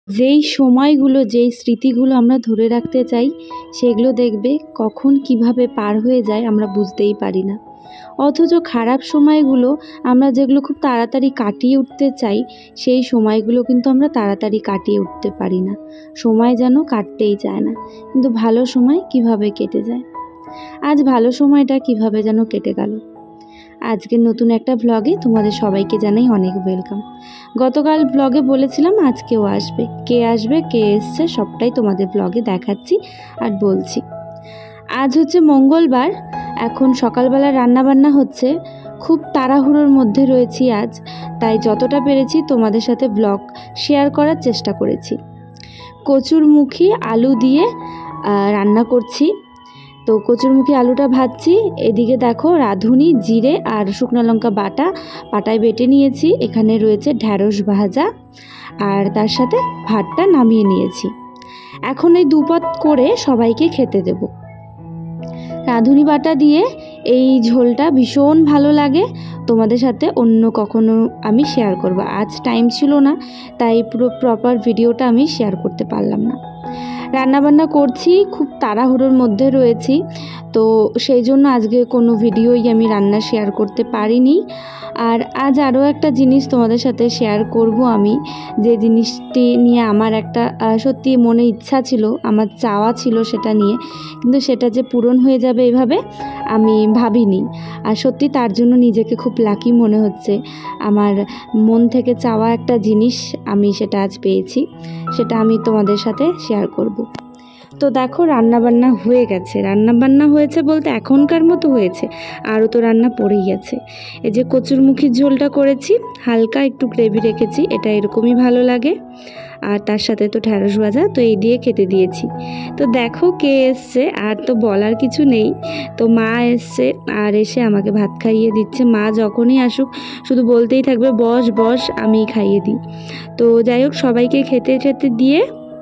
যেই সময়গুলো, যেই স্মৃতিগুলো আমরা ধরে রাখতে চাই, সেগুলো দেখবে কখন কিভাবে পার হয়ে যায় আমরা বুঝতেই পারি না। অথচ খারাপ সময়গুলো আমরা যেগুলো খুব তাড়াতাড়ি কাটিয়ে উঠতে চাই, সেই সময়গুলো কিন্তু আমরা তাড়াতাড়ি কাটিয়ে উঠতে পারি না। সময় যেন কাটতেই চায় না, কিন্তু ভালো সময় কিভাবে কেটে যায়। আজ ভালো সময়টা কিভাবে যেন কেটে গেল। আজকের নতুন একটা ভ্লগে তোমাদের সবাইকে জানাই অনেক ওয়েলকাম। গতকাল ভ্লগে বলেছিলাম আজকেও আসবে, কে এসছে সবটাই তোমাদের ভ্লগে দেখাচ্ছি আর বলছি। আজ হচ্ছে মঙ্গলবার, এখন সকালবেলা রান্নাবান্না হচ্ছে, খুব তাড়াহুড়োর মধ্যে রয়েছি আজ, তাই যতটা পেরেছি তোমাদের সাথে ব্লগ শেয়ার করার চেষ্টা করেছি। কচুরমুখী আলু দিয়ে রান্না করছি। তো কচুরমুখী আলুটা ভাজছি, এদিকে দেখো রাঁধুনি জিরে আর শুকনো লঙ্কা পাটায় বেটে নিয়েছি। এখানে রয়েছে ঢ্যাঁড়স ভাজা আর তার সাথে ভাতটা নামিয়ে নিয়েছি। এখন এই দুপাত করে সবাইকে খেতে দেব। রাঁধুনি বাটা দিয়ে এই ঝোলটা ভীষণ ভালো লাগে, তোমাদের সাথে অন্য কখনো আমি শেয়ার করব। আজ টাইম ছিল না, তাই পুরো প্রপার ভিডিওটা আমি শেয়ার করতে পারলাম না। রান্নাবান্না করছি, খুব তাড়াহুড়োর মধ্যে রয়েছি, তো সেই জন্য আজকে কোনো ভিডিওই আমি রান্না শেয়ার করতে পারিনি। আর আজ আরও একটা জিনিস তোমাদের সাথে শেয়ার করব আমি, যে জিনিসটি নিয়ে আমার একটা সত্যি মনে ইচ্ছা ছিল, আমার চাওয়া ছিল সেটা নিয়ে, কিন্তু সেটা যে পূরণ হয়ে যাবে এভাবে আমি ভাবিনি। আর সত্যি তার জন্য নিজেকে খুব লাকি মনে হচ্ছে। আমার মন থেকে চাওয়া একটা জিনিস আমি সেটা আজ পেয়েছি, সেটা আমি তোমাদের সাথে শেয়ার করব। তো দেখো রান্নাবান্না হয়ে গেছে, রান্নাবান্না হয়েছে বলতে এখনকার মতো হয়েছে, আরও তো রান্না পড়েই আছে। এই যে কচুরমুখির ঝোলটা করেছি, হালকা একটু গ্রেভি রেখেছি, এটা এরকমই ভালো লাগে। আর তার সাথে তো ঢ্যাঁড়স ভাজা, তো এই দিয়ে খেতে দিয়েছি। তো দেখো কে এসছে, আর তো বলার কিছু নেই। তো মা এসছে আর এসে আমাকে ভাত খাইয়ে দিচ্ছে। মা যখনই আসুক শুধু বলতেই থাকবে বস বস, আমি খাইয়ে দিই। তো যাই হোক, সবাইকে খেতে দিয়ে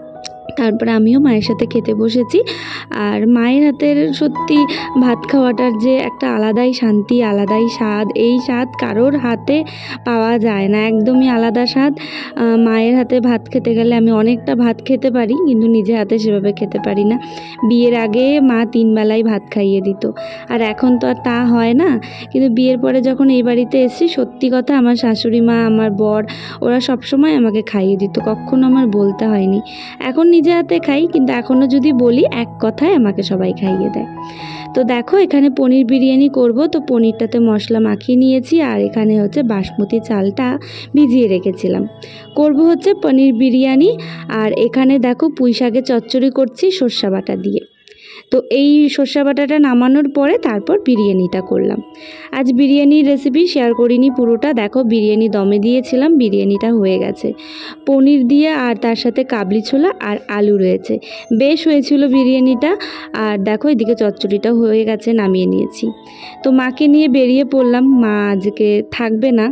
তারপরে আমিও মায়ের সাথে খেতে বসেছি। আর মায়ের হাতের সত্যি ভাত খাওয়াটার যে একটা আলাদাই শান্তি, আলাদাই স্বাদ, এই স্বাদ কারোর হাতে পাওয়া যায় না, একদমই আলাদা স্বাদ। মায়ের হাতে ভাত খেতে গেলে আমি অনেকটা ভাত খেতে পারি, কিন্তু নিজে হাতে সেভাবে খেতে পারি না। বিয়ের আগে মা 3 বেলায় ভাত খাইয়ে দিত, আর এখন তো আর তা হয় না। কিন্তু বিয়ের পরে যখন এই বাড়িতে এসেছি, সত্যি কথা আমার শাশুড়ি মা, আমার বর, ওরা সবসময় আমাকে খাইয়ে দিত, কখনো আমার বলতে হয়নি। এখন নিজে হাতে খাই, কিন্তু এখনও যদি বলি এক কথায় আমাকে সবাই খাইয়ে দেয়। তো দেখো এখানে পনির বিরিয়ানি করব, তো পনিরটাতে মশলা মাখিয়ে নিয়েছি, আর এখানে হচ্ছে বাসমতি চালটা ভিজিয়ে রেখেছিলাম। করব হচ্ছে পনির বিরিয়ানি। আর এখানে দেখো পুঁই শাকের চচ্চড়ি করছি সর্ষে বাটা দিয়ে। তো এই সর্ষে বাটাটা নামানোর পরে তারপর বিরিয়ানিটা করলাম। আজ বিরিয়ানির রেসিপি শেয়ার করিনি পুরোটা, দেখো বিরিয়ানি দমে দিয়েছিলাম, বিরিয়ানিটা হয়ে গেছে পনির দিয়ে, আর তার সাথে কাবলি ছোলা আর আলু রয়েছে, বেশ হয়েছিল বিরিয়ানিটা। আর দেখো এদিকে চচ্চড়িটা হয়ে গেছে, নামিয়ে নিয়েছি। তো মাকে নিয়ে বেরিয়ে পড়লাম, মা আজকে থাকবে না।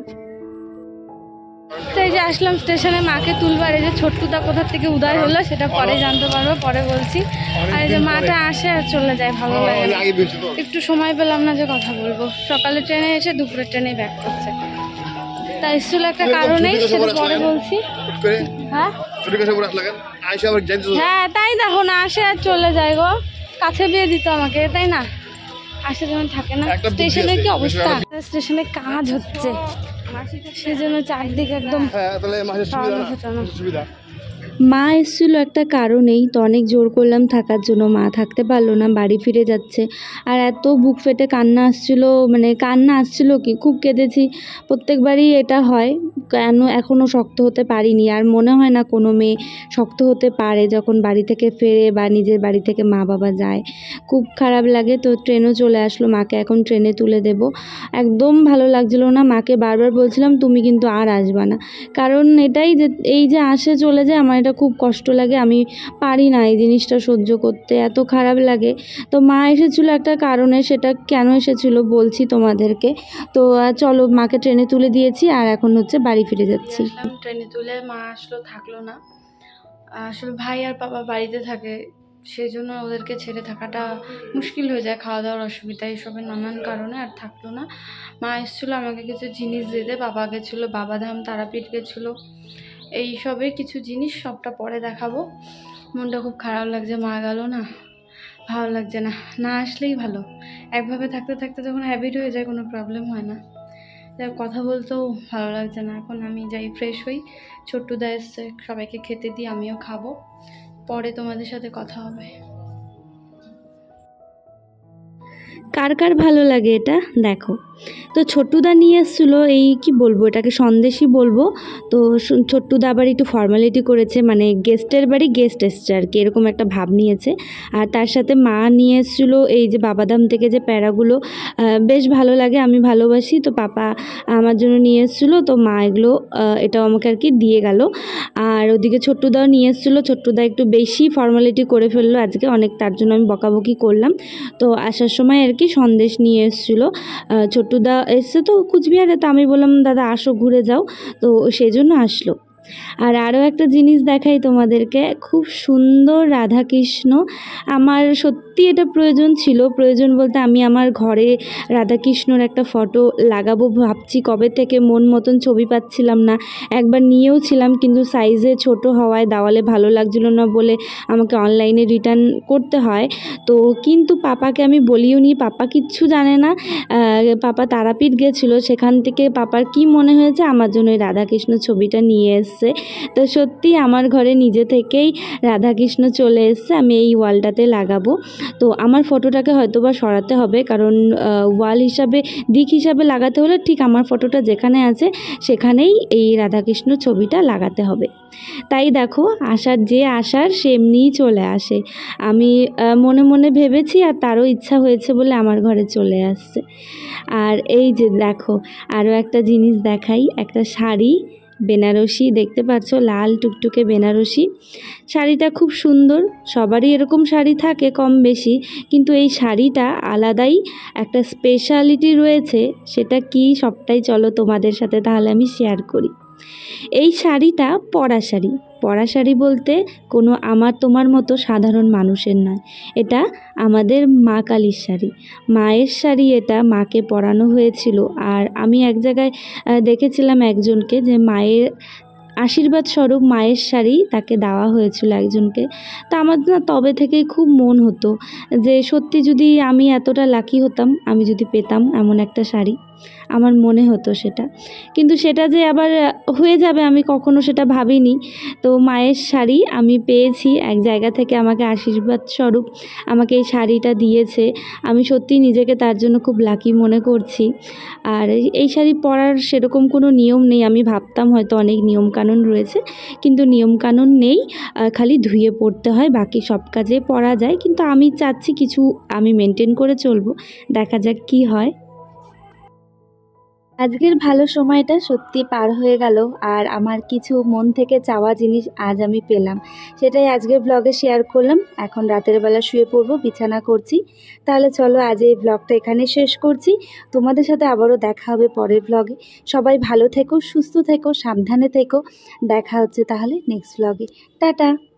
তো এই যে আসলাম স্টেশনে মাকে তুলবার, এই যে ছোট্টুদা কোথা থেকে উদয় হলো সেটা পরে জানতে পারবো, পরে বলছি। আর এই যে মাটা আসে আর চলে যায়, ভালো লাগে না, একটু সময় পেলাম না যে কথা বলবো। সকালে ট্রেনে এসে দুপুরের ট্রেনে ব্যাক করছে, তাই এসেছিল একটা কারণেই, সেটা পরে বলছি। হ্যাঁ হ্যাঁ, তাই দেখো না, আসে আর চলে যায় গো, কাছে বিয়ে দিত আমাকে, তাই না, আসে যখন থাকে না। স্টেশনের কি অবস্থা, স্টেশনে কাজ হচ্ছে, সেজন্য চারদিকে একদম মা এসেছিলো একটা কারণেই, তো অনেক জোর করলাম থাকার জন্য, মা থাকতে পারলো না, বাড়ি ফিরে যাচ্ছে। আর এত বুক ফেটে কান্না আসছিলো, মানে কান্না আসছিলো কি, খুব কেঁদেছি। প্রত্যেকবারই এটা হয়, কেন এখনও শক্ত হতে পারিনি। আর মনে হয় না কোনো মেয়ে শক্ত হতে পারে যখন বাড়ি থেকে ফেরে বা নিজের বাড়ি থেকে মা বাবা যায়, খুব খারাপ লাগে। তো ট্রেনও চলে আসলো, মাকে এখন ট্রেনে তুলে দেব। একদম ভালো লাগছিলো না, মাকে বারবার বলছিলাম তুমি কিন্তু আর আসবা না, কারণ এটাই যে এই যে আসে চলে যায়, আমার এটা খুব কষ্ট লাগে, আমি পারি না এই জিনিসটা সহ্য করতে, এত খারাপ লাগে। তো মা এসেছিলো একটা কারণে, সেটা কেন এসেছিলো বলছি তোমাদেরকে। তো চলো, মাকে ট্রেনে তুলে দিয়েছি আর এখন হচ্ছে বাড়ি ফিরে যাচ্ছি। ট্রেনে তুলে মা আসলো, থাকলো না, আসলে ভাই আর বাবা বাড়িতে থাকে, সেই জন্য ওদেরকে ছেড়ে থাকাটা মুশকিল হয়ে যায়, খাওয়া দাওয়ার অসুবিধা এইসবের নানান কারণে, আর থাকলো না। মা এসেছিলো আমাকে কিছু জিনিস দিতে, বাবা গেছিলো বাবাধাম, তারাপীঠ গেছিলো, এই সবের কিছু জিনিস সবটা পরে দেখাবো। মনটা খুব খারাপ লাগছে, মা গেল না, ভালো লাগছে না, না আসলেই ভালো। একভাবে থাকতে থাকতে যখন হ্যাবিট হয়ে যায় কোনো প্রবলেম হয় না। কথা বলতেও ভালো লাগছে না। এখন আমি যাই ফ্রেশ হই, ছোট্টুদা এসছে, সবাইকে খেতে দিই, আমিও খাবো, পরে তোমাদের সাথে কথা হবে। কার কার ভালো লাগে এটা দেখো। তো ছোট্টুদা নিয়ে এসেছিলো এই কি বলবো, এটাকে সন্দেশই বলবো। তো ছোট্টুদা আবার একটু ফর্মালিটি করেছে, মানে গেস্টের বাড়ি গেস্ট এসছে আর কি, এরকম একটা ভাব নিয়েছে। আর তার সাথে মা নিয়ে এসেছিলো এই যে বাবাধাম থেকে যে প্যারাগুলো, বেশ ভালো লাগে, আমি ভালোবাসি। তো পাপা আমার জন্য নিয়ে এসেছিলো, তো মা এগুলো এটাও আমাকে আর কি দিয়ে গেল। আর ওদিকে ছোট্টুদাও নিয়ে এসেছিলো, ছোট্টুদা একটু বেশি ফর্মালিটি করে ফেললো আজকে অনেক, তার জন্য আমি বকাবকি করলাম। তো আসার সময় আর কি সন্দেশ নিয়ে এসেছিলো। ছোট্টুদা এসছে তো কুচবিহারে, তো আমি বললাম দাদা আসো ঘুরে যাও, তো সেই জন্য আসলো। আর আরও একটা জিনিস দেখাই তোমাদেরকে, খুব সুন্দর রাধাকৃষ্ণ। আমার সত্যি এটা প্রয়োজন বলতে আমি আমার ঘরে রাধাকৃষ্ণর একটা ফটো লাগাবো ভাবছি কবে থেকে, মন মতন ছবি পাচ্ছিলাম না। একবার নিয়েও ছিলাম কিন্তু সাইজে ছোট হওয়ায় দেওয়ালে ভালো লাগছিল না বলে আমাকে অনলাইনে রিটার্ন করতে হয়। তো কিন্তু পাপাকে আমি বলিও নি, পাপা কিচ্ছু জানে না। পাপা তারাপীঠ গেছিলো, সেখান থেকে পাপার কি মনে হয়েছে আমার জন্য ওই রাধাকৃষ্ণ ছবিটা নিয়ে এসছে। তো সত্যি আমার ঘরে নিজে থেকেই রাধাকৃষ্ণ চলে এসছে, আমি এই ওয়ালটাতে লাগাবো। তো আমার ফটোটাকে হয়তো বা সরাতে হবে, কারণ ওয়াল হিসাবে দিক হিসাবে লাগাতে হলে ঠিক আমার ফটোটা যেখানে আছে সেখানেই এই রাধাকৃষ্ণ ছবিটা লাগাতে হবে। তাই দেখো আসার সে এমনিই চলে আসে। আমি মনে মনে ভেবেছি আর তারও ইচ্ছা হয়েছে বলে আমার ঘরে চলে আসছে। আর এই যে দেখো আরও একটা জিনিস দেখাই, একটা শাড়ি বেনারসি, দেখতে পাচ্ছ লাল টুকটুকে বেনারসি শাড়িটা খুব সুন্দর। সবারই এরকম শাড়ি থাকে কম বেশি, কিন্তু এই শাড়িটা আলাদাই একটা স্পেশালিটি রয়েছে। সেটা কি সবটাই চলো তোমাদের সাথে তাহলে আমি শেয়ার করি। এই শাড়িটা পরা শাড়ি বলতে কোনো আমার তোমার মতো সাধারণ মানুষের নয়, এটা আমাদের মা কালীর শাড়ি, মায়ের শাড়ি। এটা মাকে পরানো হয়েছিল। আর আমি এক জায়গায় দেখেছিলাম একজনকে, যে মায়ের আশীর্বাদ স্বরূপ মায়ের শাড়ি তাকে দেওয়া হয়েছিল একজনকে। তো আমার না তবে থেকেই খুব মন হতো যে সত্যি যদি আমি এতটা লাকি হতাম, আমি যদি পেতাম এমন একটা শাড়ি, আমার মনে হতো সেটা। কিন্তু সেটা যে আবার হয়ে যাবে আমি কখনো সেটা ভাবিনি। তো মায়ের শাড়ি আমি পেয়েছি এক জায়গা থেকে, আমাকে আশীর্বাদ স্বরূপ আমাকে এই শাড়িটা দিয়েছে। আমি সত্যি নিজেকে তার জন্য খুব লাকি মনে করছি। আর এই শাড়ি পরার সেরকম কোনো নিয়ম নেই, আমি ভাবতাম হয়তো অনেক নিয়মকানুন রয়েছে, কিন্তু নিয়মকানুন নেই, খালি ধুয়ে পরতে হয়, বাকি সব কাজে পরা যায়। কিন্তু আমি চাচ্ছি কিছু আমি মেনটেন করে চলবো, দেখা যাক কি হয়। আজকের ভালো সময়টা সত্যি পার হয়ে গেল, আর আমার কিছু মন থেকে চাওয়া জিনিস আজ আমি পেলাম, সেটাই আজকের ব্লগে শেয়ার করলাম। এখন রাতের বেলা শুয়ে পড়বো, বিছানা করছি। তাহলে চলো আজ এই ব্লগটা এখানে শেষ করছি। তোমাদের সাথে আবারও দেখা হবে পরের ব্লগে। সবাই ভালো থেকো, সুস্থ থেকো, সাবধানে থেকো। দেখা হচ্ছে তাহলে নেক্সট ব্লগে। টাটা।